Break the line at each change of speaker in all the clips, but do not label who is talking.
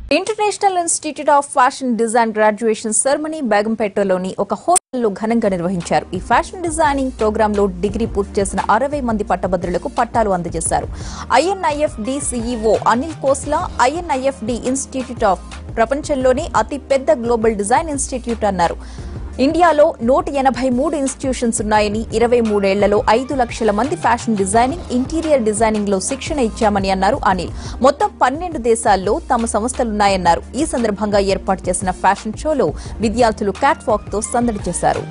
International institute of fashion design graduation ceremony బేగంపేటలోని ఒక హోటల్లో ఘనంగా నిర్వహించారు. ఈ ఫ్యాషన్ డిజైనింగ్ ప్రోగ్రాంలో డిగ్రీ పూర్తి చేసిన 60 మంది పట్టభద్రులకు పట్టాలు అందజేశారు. INIFD CEO Anil Khosla INIFD institute of ప్రపంచంలోనే అతి పెద్ద గ్లోబల్ డిజైన్ ఇన్స్టిట్యూట్ అన్నారు. ఇండియాలో 183 ఇన్స్టిట్యూషన్స్ ఉన్నాయని 23 ఏళ్లలో 5 లక్షల మంది ఫ్యాషన్ డిజైనింగ్, ఇంటీరియర్ డిజైనింగ్ లో శిక్షణ ఇచ్చామని అన్నారు అనిల్. మొత్తం 12 దేశాల్లో తమ సంస్థలున్నాయన్నారు. ఈ సందర్భంగా ఏర్పాటు చేసిన ఫ్యాషన్ షోలో విద్యార్థులు క్యాట్ వాక్ తో సందడి చేశారు.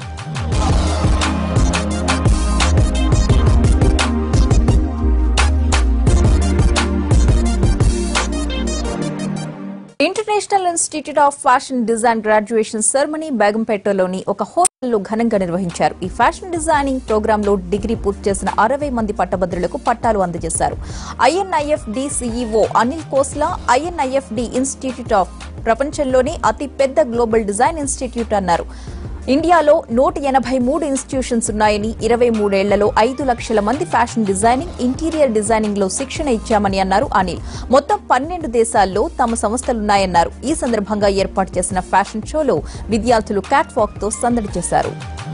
International institute of fashion design graduation ceremony బేగంపేటలోని ఒక హోటల్లో ఘనంగా నిర్వహించారు. ఈ ఫ్యాషన్ డిజైనింగ్ ప్రోగ్రాంలో డిగ్రీ పూర్తి చేసిన 60 మంది పట్టభద్రులకు పట్టాలు అందజేశారు. INIFD CEO Anil Khosla INIFD institute of ప్రపంచంలోనే అతి పెద్ద గ్లోబల్ డిజైన్ ఇన్స్టిట్యూట్ అన్నారు. ఇండియాలో 183 ఇన్స్టిట్యూషన్స్ ఉన్నాయని 23 ఏళ్లలో 5 లక్షల మంది ఫ్యాషన్ డిజైనింగ్, ఇంటీరియర్ డిజైనింగ్ లో శిక్షణ ఇచ్చామని అన్నారు అనిల్. మొత్తం 12 దేశాల్లో తమ సంస్థలున్నాయన్నారు. ఈ సందర్భంగా ఏర్పాటు చేసిన ఫ్యాషన్ షోలో విద్యార్థులు క్యాట్ వాక్ తో సందడి చేశారు.